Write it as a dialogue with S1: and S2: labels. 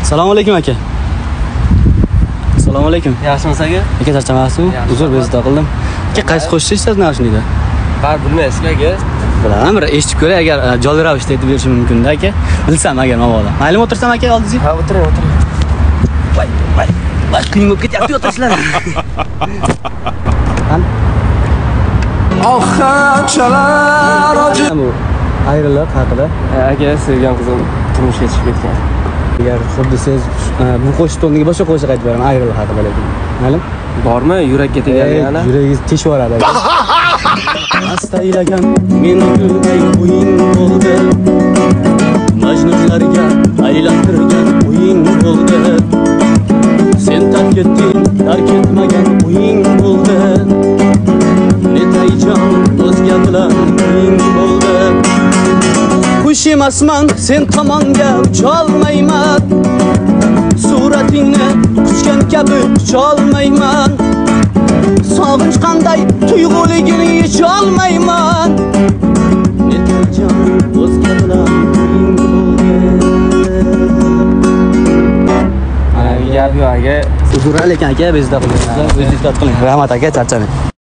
S1: Assalomu alaykum aka. Assalomu alaykum.
S2: Yaxshimisiz aka?
S1: Aka charchamasizmi? Uzr, bezovta qildim. Aka qaysi qo'shishni istasiz narshnida?
S2: Har bilmaysiz aka.
S1: Bilaman, bir eshitib ko'ray, agar jonli ravishda aytib berishim mumkin-da aka. Bilsam agar mabodo. Maylimi o'tirsam aka oldingizga?
S2: Ha, o'tiring.
S1: Voy. Qiyin bo'lib ketyapti o'tirishlar.
S3: Oxirchalar
S1: Bu ayriliq haqida.
S2: Aka, sevgan qizim turmushga chiqib ketgan.
S1: Agar xuddi siz bu qo'shiq o'rniga boshqa qo'shiq aytib beraman ayriliq haqida lekin. Mayli?
S2: Bormi? Yurakka tegadi yana.
S1: Yuragingiz teshib yuboradi. Astaylagan meni gulday o'yin bo'ldi. Majnunlarga aylantirgan o'yin bo'ldi. Sen tark etding, tark etmagan o'yin bo'ldi. Netayjon o'zga bilan o'yin bo'ldi. Qush emasman, sen tomonga ucholmayman. Suratingni quchgan kabi ucholmayman. Sog'inch qanday tuyg'uligini yecholmayman. Netayjon o'zga bilan o'yin bo'ldi.
S2: Gap yo'q aka.
S1: Uzr lekin aka bezda qiling. O'zingiz qiling. Rahmat aka, charchamang.